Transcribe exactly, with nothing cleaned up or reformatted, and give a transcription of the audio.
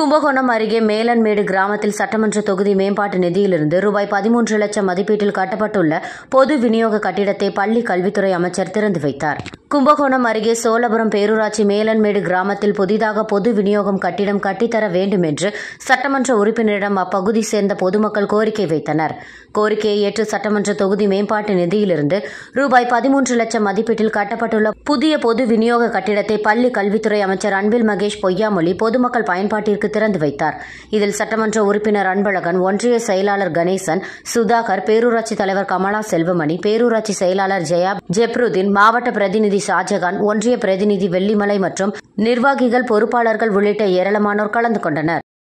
கும்பகோணம் அருகே மேலன்மேடு கிராமத்தில் சட்டமன்ற தொகுதி மேம்பாட்டு நிதியிலிருந்து ரூபாய் பதிமூன்று லட்சம் மதிப்பீட்டில் கட்டப்பட்டுள்ள பொது விநியோக கட்டிடத்தை பள்ளி கல்வித்துறை அமைச்சர் திறந்து வைத்தார். கும்பகோணம் அருகே சோழபுரம் பேரூராட்சி மேலன்மேடு கிராமத்தில் புதிதாக பொது விநியோகம் கட்டிடம் கட்டித்தர வேண்டும் என்று சட்டமன்ற உறுப்பினரிடம் அப்பகுதி சேர்ந்த பொதுமக்கள் கோரிக்கை வைத்தனர். கோரிக்கையை ஏற்று சட்டமன்ற தொகுதி மேம்பாட்டு நிதியிலிருந்து ரூபாய் பதிமூன்று லட்சம் மதிப்பீட்டில் கட்டப்பட்டுள்ள புதிய பொது விநியோக கட்டிடத்தை பள்ளி கல்வித்துறை அமைச்சர் அன்பில் மகேஷ் பொய்யாமொழி பொதுமக்கள் பயன்பாட்டிற்கு திறந்து வைத்தார். இதில் சட்டமன்ற உறுப்பினர் அன்பழகன், ஒன்றிய செயலாளர் கணேசன், சுதாகர், பேரூராட்சி தலைவர் கமலா செல்வமணி, பேரூராட்சி செயலாளர் ஜெயா ஜெப்ருதீன், மாவட்ட பிரதிநிதி ஷாஜகான், ஒன்றிய பிரதிநிதி வெள்ளிமலை மற்றும் நிர்வாகிகள், பொறுப்பாளர்கள் உள்ளிட்ட ஏராளமானோர் கலந்து கொண்டனர்.